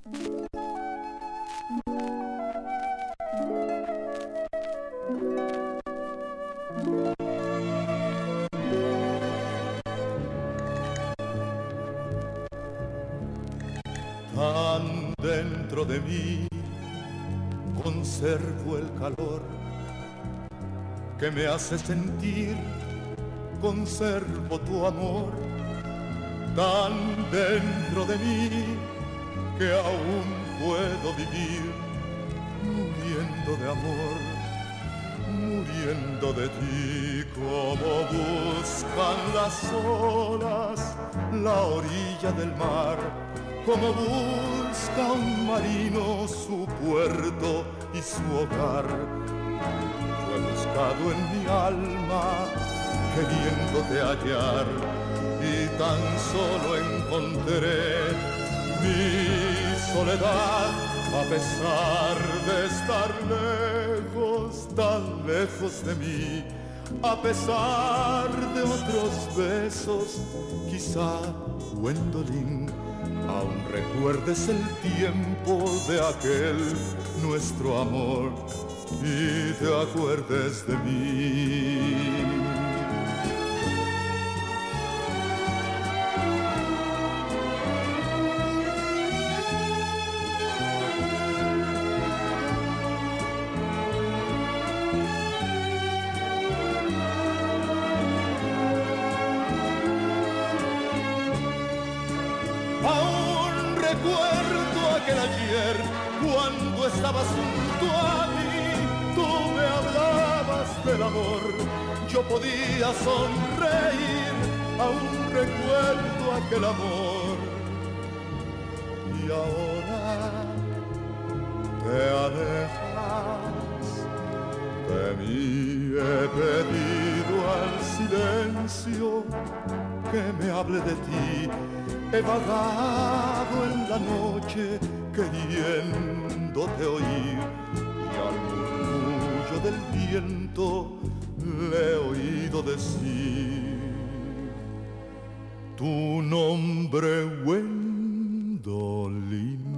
Tan dentro de mí conservo el calor que me hace sentir, conservo tu amor. Tan dentro de mí que aún puedo vivir muriendo de amor, muriendo de ti. Como buscan las olas la orilla del mar, como busca un marino su puerto y su hogar. Yo he buscado en mi alma queriéndote hallar y tan solo encontré mi soledad. A pesar de estar lejos, tan lejos de mí, a pesar de otros besos, quizá, Gwendolyn, aún recuerdes el tiempo de aquel nuestro amor y te acuerdes de mí. Aún recuerdo aquel ayer cuando estabas junto a mí, tú me hablabas del amor, yo podía sonreír. Aún recuerdo aquel amor y ahora te alejas de mí. He pedido al silencio que me hable de ti. He vagado en la noche queriéndote oír y al murmullo del viento le he oído decir tu nombre, Gwendolyn.